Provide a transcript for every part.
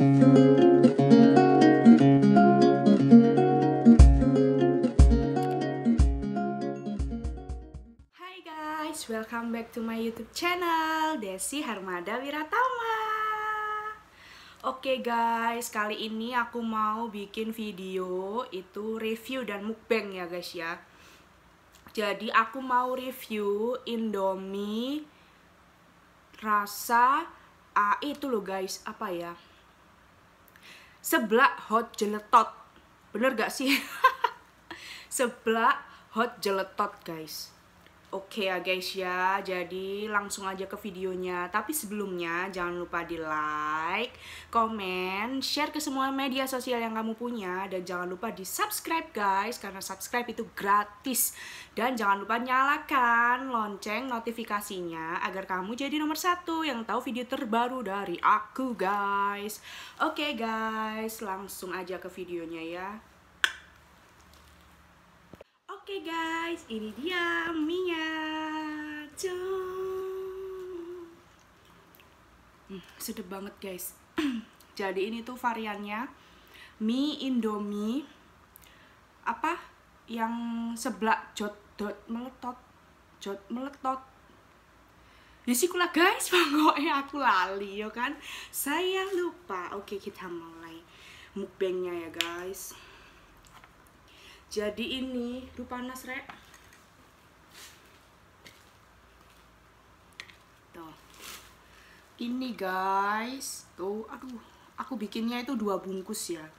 Hai guys, welcome back to my YouTube channel Desi Harmada Wiratama. Oke guys, kali ini aku mau bikin video itu review dan mukbang ya guys ya. Jadi aku mau review Indomie rasa itu loh guys, apa ya? Seblak hot jeletot. Bener gak sih? Seblak hot jeletot guys. Oke ya guys ya, jadi langsung aja ke videonya. Tapi sebelumnya jangan lupa di like, komen, share ke semua media sosial yang kamu punya. Dan jangan lupa di subscribe guys, karena subscribe itu gratis. Dan jangan lupa nyalakan lonceng notifikasinya agar kamu jadi nomor 1 yang tahu video terbaru dari aku guys. Oke guys, langsung aja ke videonya ya. Oke guys, ini dia mie-nya. Sedap banget guys. Jadi ini tuh variannya mie Indomie apa yang seblak jot meletot. Ya sih kula guys, pokoknya aku lali yo kan. Saya lupa. Oke, kita mulai mukbangnya ya guys. Jadi ini, panas rek. Tuh. Ini guys, tuh, aduh, aku bikinnya itu 2 bungkus ya.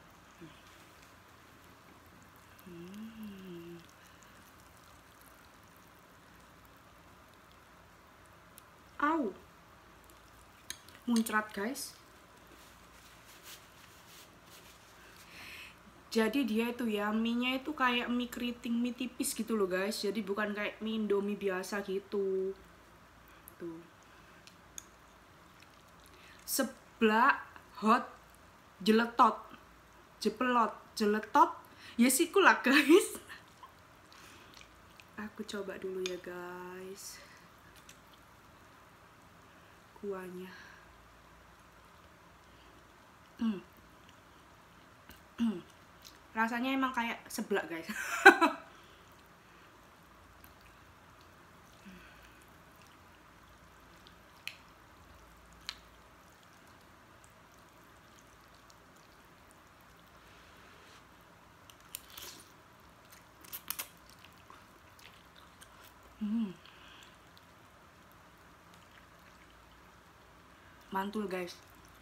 Au, muncrat guys. Jadi dia itu ya, mie-nya itu kayak mie keriting, mie tipis gitu loh guys. Jadi bukan kayak mie Indomie biasa gitu. Tuh. Seblak hot jeletot. Jeletot. Ya sih lah guys. Aku coba dulu ya guys. Kuahnya. Rasanya emang kayak seblak guys. Mantul guys.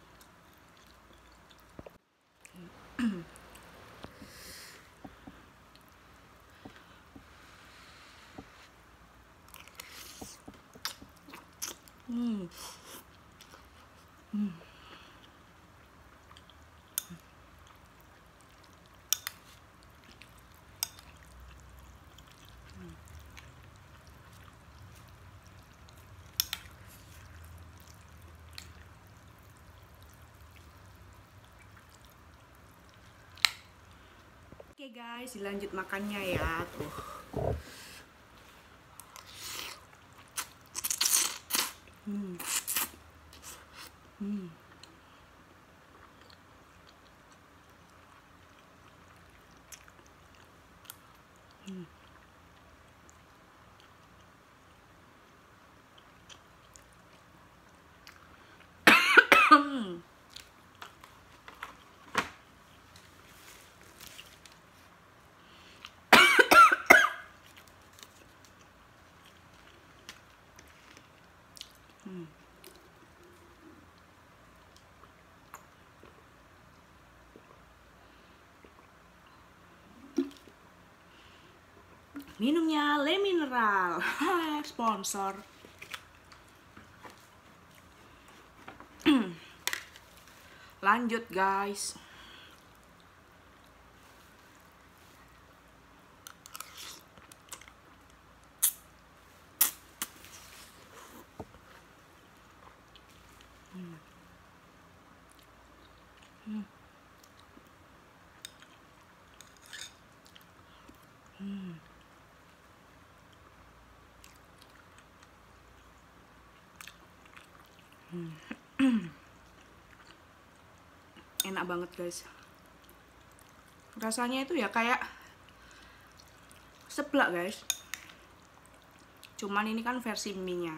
Oke guys, dilanjut makannya ya tuh. Minumnya Le Mineral. Sponsor. Lanjut guys. Enak banget guys. Rasanya itu ya kayak seblak guys. Cuman ini kan versi mie-nya.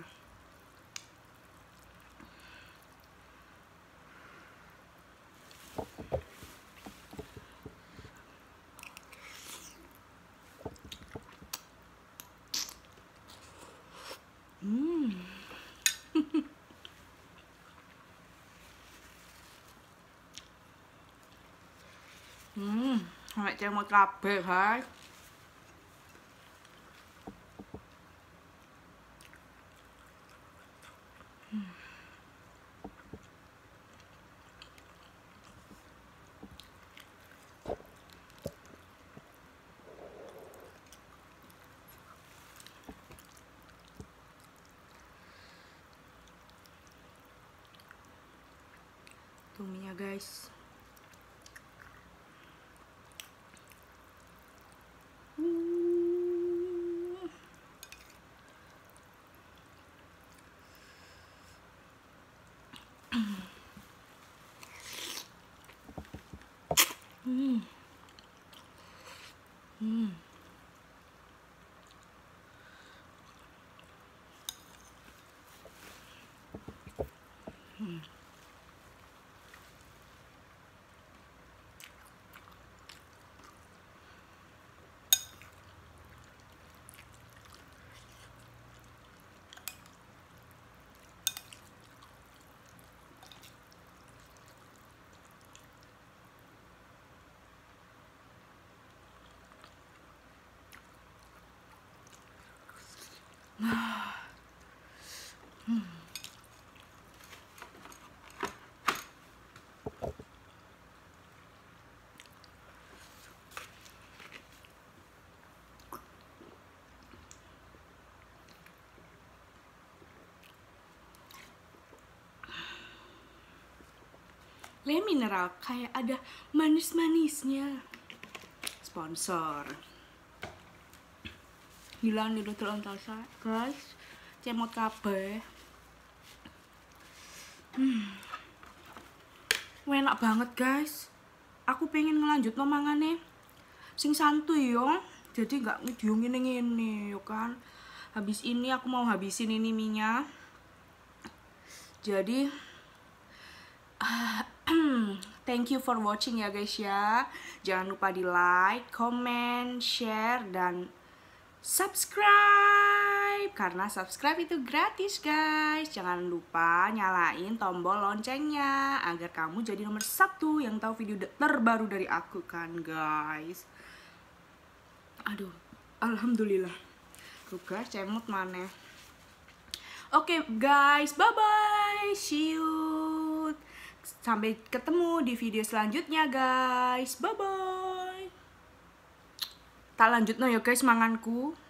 Sampai cemot kabeh guys. Tuminya guys. Le mineral kayak ada manis-manisnya. Sponsor. Gila nih dodol ontasa, guys. Cemot kabeh. Enak banget, guys. Aku pengen ngelanjut mangane sing santuy yo. Jadi nggak video ngene-ngene yo kan. Habis ini aku mau habisin ini minyak. Jadi thank you for watching ya guys ya. Jangan lupa di like, comment, share, dan subscribe. Karena subscribe itu gratis guys. Jangan lupa nyalain tombol loncengnya agar kamu jadi nomor 1 yang tahu video terbaru dari aku kan guys. Aduh, alhamdulillah. Tugas cemut maneh. Oke guys, bye bye. See you. Sampai ketemu di video selanjutnya guys. Bye bye. Tak lanjut no ya guys manganku.